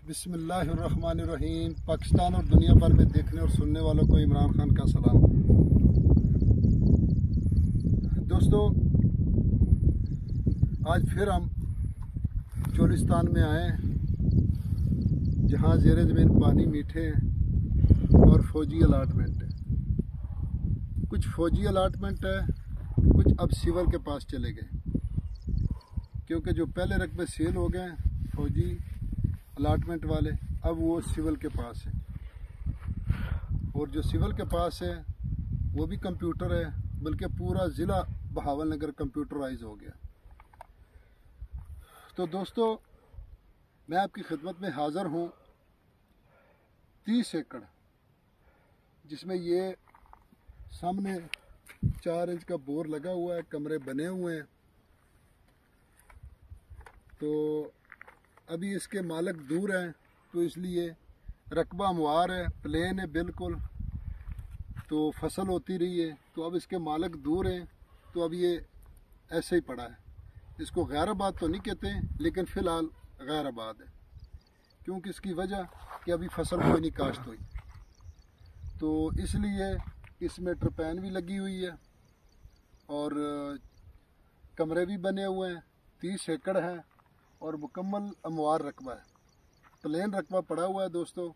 बिस्मिल्लाहिर्रहमानिर्रहीम। पाकिस्तान और दुनिया भर में देखने और सुनने वालों को इमरान खान का सलाम। दोस्तों, आज फिर हम चोलिस्तान में आए जहां ज़ेरे ज़मीन पानी मीठे हैं और फौजी अलाटमेंट है। कुछ फौजी अलाटमेंट है, कुछ अब सिविल के पास चले गए, क्योंकि जो पहले रकबे सेल हो गए फौजी अलाटमेंट वाले, अब वो सिविल के पास है। और जो सिविल के पास है वो भी कंप्यूटर है, बल्कि पूरा ज़िला बहावलनगर कंप्यूटराइज हो गया। तो दोस्तों, मैं आपकी खिदमत में हाज़िर हूँ 30 एकड़, जिसमें ये सामने 4 इंच का बोर लगा हुआ है, कमरे बने हुए हैं। तो अभी इसके मालिक दूर हैं, तो इसलिए रकबा मुआर है, प्लेन है बिल्कुल, तो फसल होती रही है। तो अब इसके मालिक दूर हैं, तो अब ये ऐसे ही पड़ा है। इसको गैराबाद तो नहीं कहते, लेकिन फ़िलहाल गैराबाद है, क्योंकि इसकी वजह कि अभी फसल कोई नहीं काश्त हुई, तो इसलिए इसमें ट्रपैन भी लगी हुई है और कमरे भी बने हुए हैं। 30 एकड़ है और मुकम्मल अमवार रकबा है, प्लेन रकबा पड़ा हुआ है दोस्तों।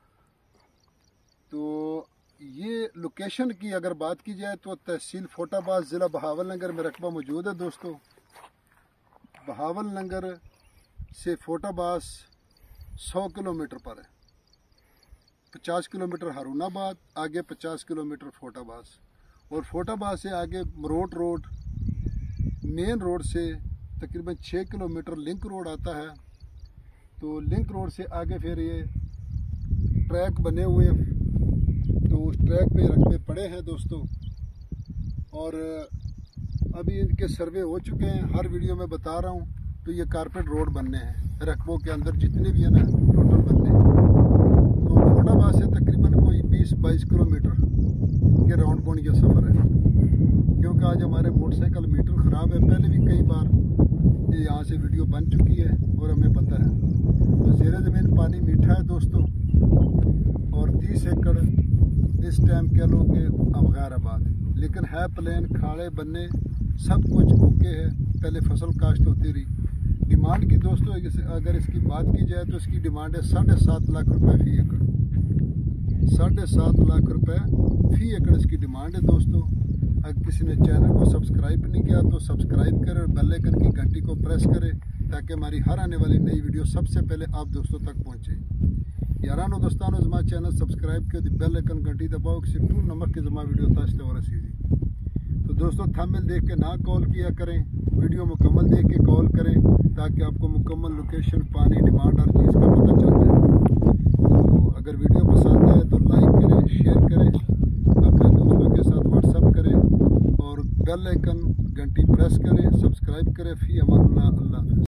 तो ये लोकेशन की अगर बात की जाए तो तहसील फोटाबाद, ज़िला बहावलनगर में रकबा मौजूद है दोस्तों। बहावलनगर से फोटाबाद 100 किलोमीटर पर है। 50 किलोमीटर हारूनाबाद, आगे 50 किलोमीटर फोटाबाद, और फोटाबाद से आगे मरोट रोड, मेन रोड से तकरीबन 6 किलोमीटर लिंक रोड आता है। तो लिंक रोड से आगे फिर ये ट्रैक बने हुए हैं, तो उस ट्रैक पे रकबे पड़े हैं दोस्तों। और अभी इनके सर्वे हो चुके हैं, हर वीडियो में बता रहा हूँ। तो ये कारपेट रोड बनने हैं रकबों के अंदर, जितने भी है ना टोटल बनने हैं। तो फोटाबाद से तकरीबन कोई 20-22 किलोमीटर के राउंड बॉन्ड का सफ़र है, क्योंकि आज हमारे मोटरसाइकिल मीटर ख़राब है। पहले भी कई बार ये यहाँ से वीडियो बन चुकी है और हमें पता है। तो ज़ेरे ज़मीन पानी मीठा है दोस्तों, और 30 एकड़ इस टाइम कह लो कि अब गैराबाद, लेकिन है प्लेन, खाड़े बनने सब कुछ ओके है। पहले फसल काश्त होती रही। डिमांड की दोस्तों अगर इसकी बात की जाए तो इसकी डिमांड है 7.5 लाख रुपए फ़ी एकड़। 7.5 लाख रुपए फ़ी एकड़ इसकी डिमांड है दोस्तों। अगर किसी ने चैनल को सब्सक्राइब नहीं किया तो सब्सक्राइब करें और बेल आइकन की घंटी को प्रेस करें, ताकि हमारी हर आने वाली नई वीडियो सबसे पहले आप दोस्तों तक पहुँचे। यारानो दोस्तानो, जमा चैनल सब्सक्राइब कर बेल आइकन घंटी दबाओ, किसी टूल नंबर के जमा वीडियो ताशते और रसीदी। तो दोस्तों, थंबनेल देख के ना कॉल किया करें, वीडियो मुकम्मल देख के कॉल करें, ताकि आपको मुकम्मल लोकेशन, पानी, डिमांड, हर चीज़ का पता चल जाए। तो अगर वीडियो पसंद आए तो लाइक करें, शेयर करें, अपने दोस्तों के साथ व्हाट्सअप करें और बेल आइकन घंटी प्रेस करें, सब्सक्राइब करें। फ़ी अमान अल्लाह।